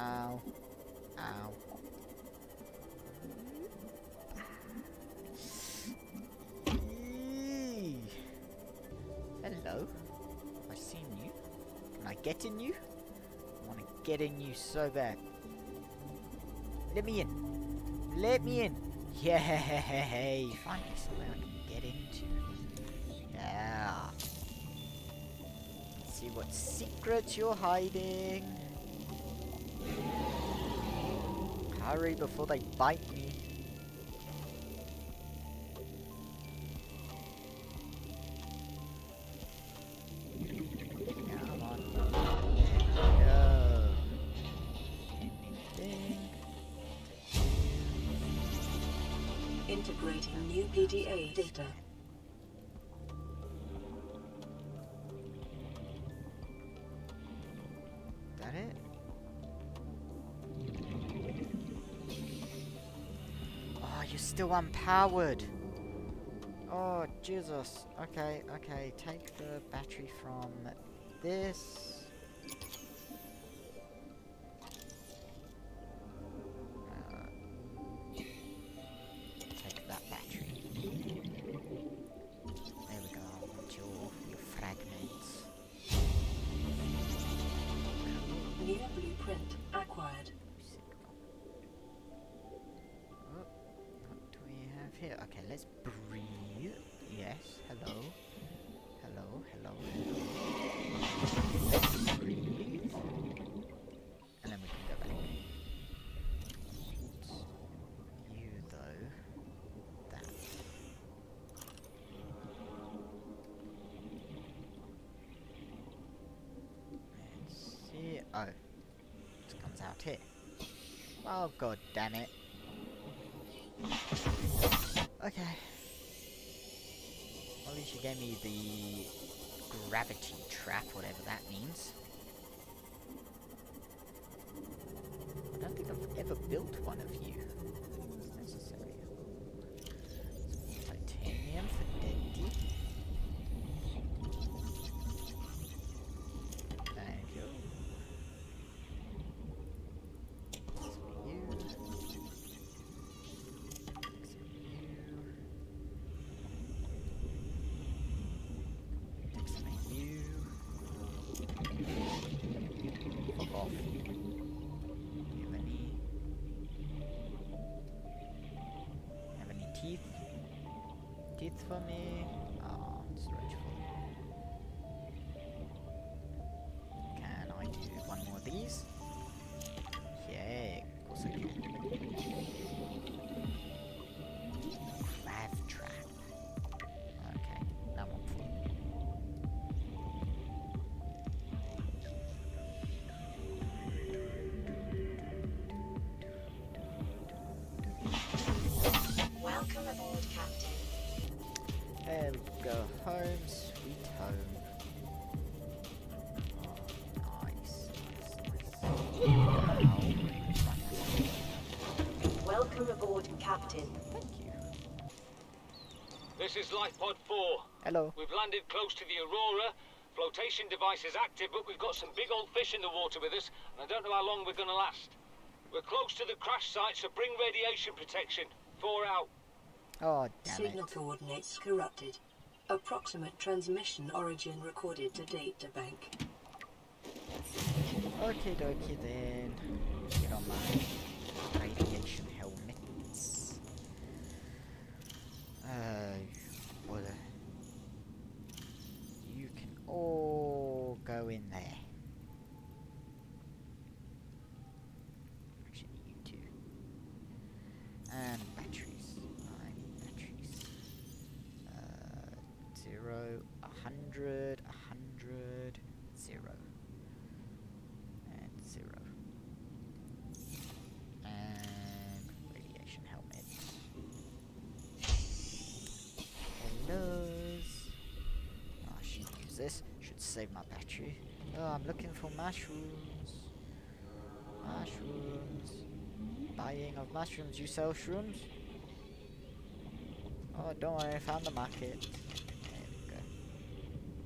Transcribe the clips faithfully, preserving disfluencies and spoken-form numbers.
Ow. Ow. Eee. Hello. I've seen you. Can I get in you? I want to get in you so bad. Let me in. Let me in. Yay! Finally somewhere I can get into. Yeah. Let's see what secrets you're hiding. Hurry before they bite me. Come on. Go. Anything? Integrating new P D A data. That it? Oh, you're still unpowered. Oh, Jesus. Okay, okay. Take the battery from this. Uh, take that battery. There we go. I want your, your fragments. New blueprint acquired. Oh, what do we have here? Okay, let's breathe. Yes, hello. Hello, hello, hello. Let's breathe. And then we can go back. You, though. That. Let's see. Oh. It comes out here. Oh, god damn it. Okay. Well, at least you gave me the gravity trap, whatever that means. I don't think I've ever built one of you. It's necessary. Some titanium for Dendy. Thank you. Some you. Off. You have any have any teeth? Teeth for me? Oh, storage full. Can I do one more of these? Yeah, of course I can. Grav trap. Okay, now I'm full. Welcome aboard, Captain. There we go, home, sweet home. Oh, nice, nice, nice. Welcome aboard, Captain. Thank you. This is Lifepod four. Hello. We've landed close to the Aurora. Flotation device is active, but we've got some big old fish in the water with us, and I don't know how long we're going to last. We're close to the crash site, so bring radiation protection. Four out. Oh, damn Signal it. coordinates corrupted. Approximate transmission origin recorded to data bank. Okie dokie then. Get on my radiation helmets. Uh, well, uh, you can all go in there. Actually, you two. And batteries. I need batteries. Uh, zero, a hundred, a hundred, zero. And zero. And radiation helmet. Hellos. Oh, I should use this. Should save my battery. Oh, I'm looking for mushrooms. Mushrooms. Buying of mushrooms. You sell shrooms? Oh, don't worry. I found the market. There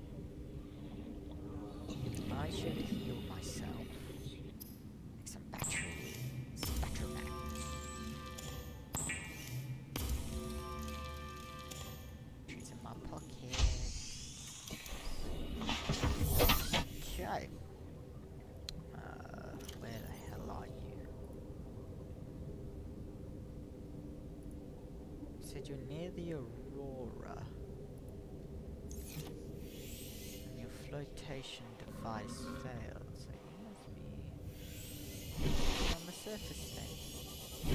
we go. I should heal myself. Make some batteries. said you're near the Aurora. And your flotation device failed, so you must be on the surface then.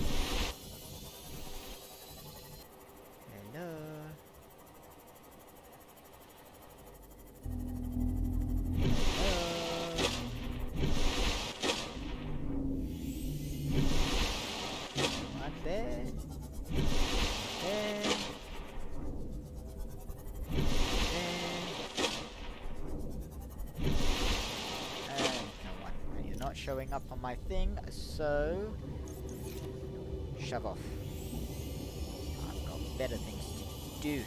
Hello? Showing up on my thing, so shove off. I've got better things to do.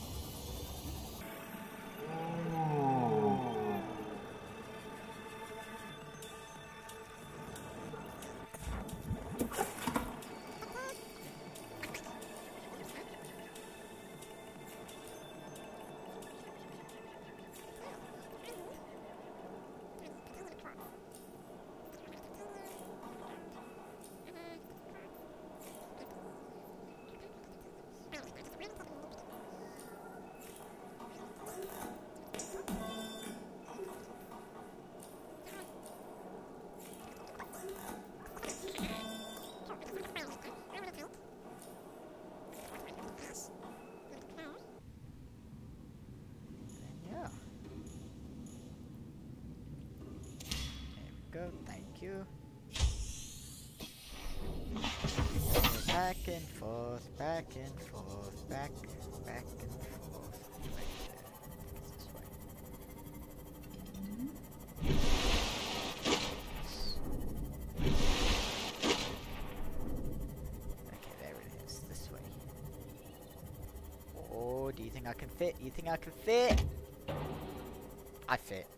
Go, thank you. Back and forth, back and forth, back, back and forth. Right there. Okay, there it is. This way. Oh, do you think I can fit? You think I can fit? I fit.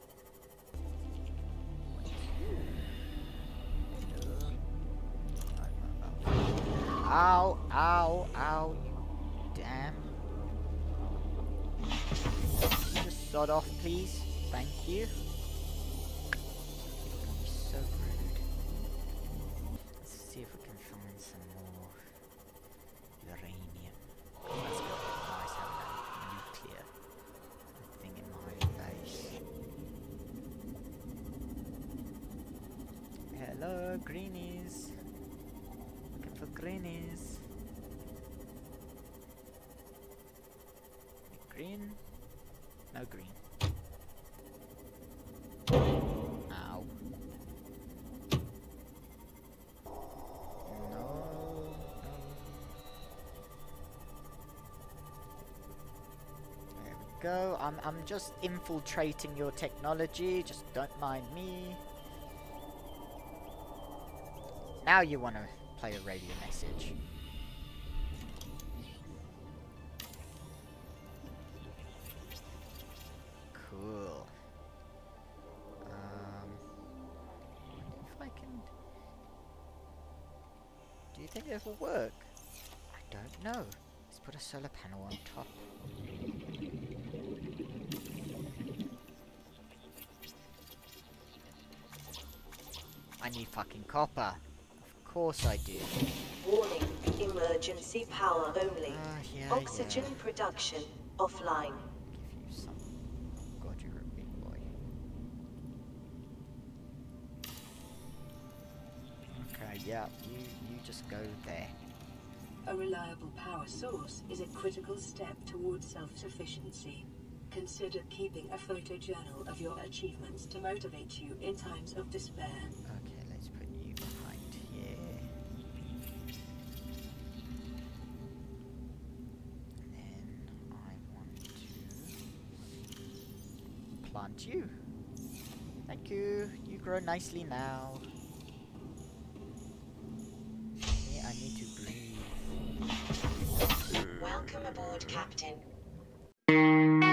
Ow, ow, ow, you damn. Just sod off, please. Thank you. You're so rude. Let's see if we can find some more uranium. That's gonna be nice having a nuclear thing in my base. Hello, greenies. For greenies. Green? No green. Ow. No, no. There we go. I'm I'm just infiltrating your technology. Just don't mind me. Now you wanna play a radio message. Cool. Um, if I can... Do you think this will work? I don't know. Let's put a solar panel on top. I need fucking copper. Of course I do. Warning, emergency power only. Uh, yeah, Oxygen yeah. production offline. Give you some. God, you're a big boy. Okay, yeah, you you just go there. A reliable power source is a critical step towards self-sufficiency. Consider keeping a photojournal of your achievements to motivate you in times of despair. Okay, let's put you behind here. And then I want to plant you. Thank you. You grow nicely now. Yeah, I need to breathe. Welcome aboard, Captain.